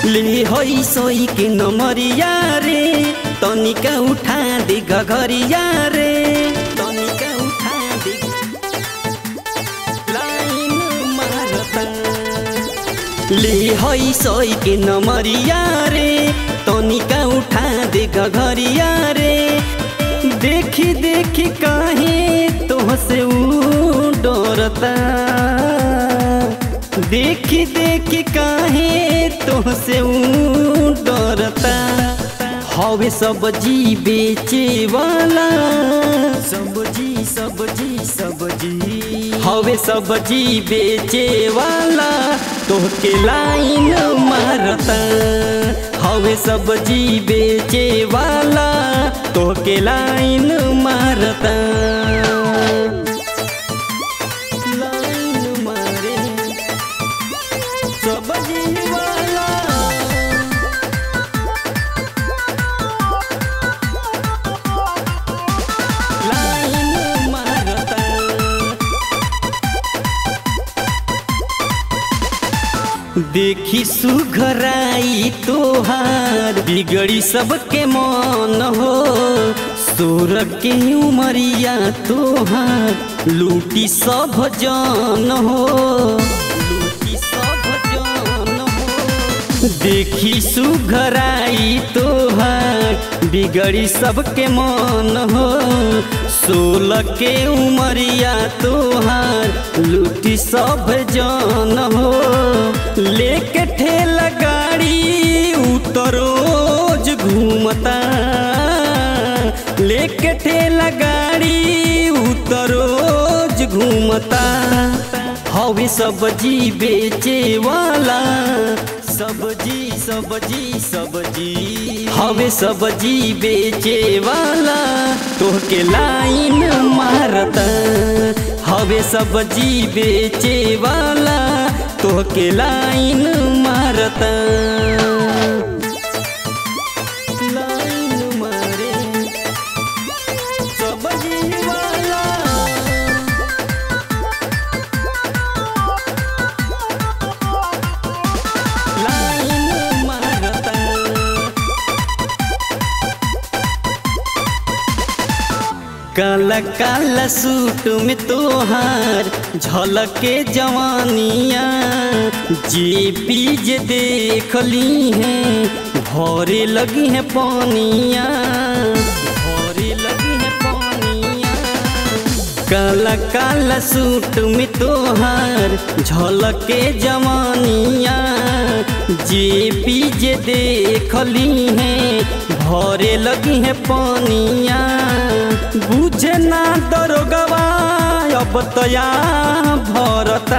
ले होई सोई के नमरिया रे तनिका उठा दे घघरिया रे तनिका उठा दे लाइन मारता। ले होई सोई के नमरिया रे तनिका उठा दे घघरिया रे देखी देखी काहे तोहसे ऊ डरता देखी देखी काहे तोहसे ऊ डरता। हवे सब्जी बेचे वाला सब्जी सब्जी सब्जी हवे सब्जी बेचे वाला तोहके लाइन मारता। हवे सब्जी बेचे वाला तोहके लाइन मारता। लाइन मारे सब्जी वाला लाइन मारता। देखी सुघराई तोहार बिगड़ी सबके मन हो सोर के उमरिया तोहार लूटी सब जान हो लूटी सब जान हो। देखी सुघराई तोहार बिगड़ी सबके मन हो 16 के उमरिया तोहार लूटी सब जान हो। लेके ठेला गाड़ी उतरोज घूमता लेके ठेला गाड़ी उतरोज घूमता। हवे सब्जी बेचे वाला सब्जी सब्जी सब्जी हवे सब्जी बेचे वाला तोहके लाइन मारता। हवे सब्जी बेचे वाला तोहके लाइन मारता। लाइन मारे सब्जी वाला लाइन मारता। काला काला सूट में तोहार झलके जवानिया जे पीज देखली है भरे लगी है पानिया भरे लगी है पानिया। काला काला सूट में तोहार झलके जवानिया जे पीज देखली है भरे लगी है पानिया। बुझे ना दरोगवा अब तया भरता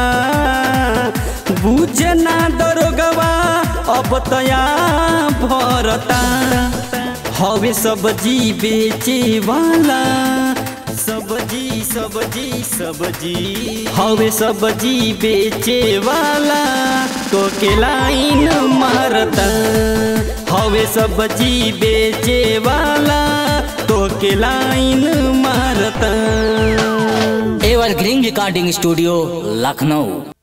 बुझे ना दरोगवा अब तया भरता। हवे सब्जी बेचे वाला सब्जी सब्जी सब्जी हवे सब्जी बेचे वाला तोहके लाइन मारता। हवे सब्जी बेचे वाला तोहके लाइन मारता। Evergreen recording studio Lucknow.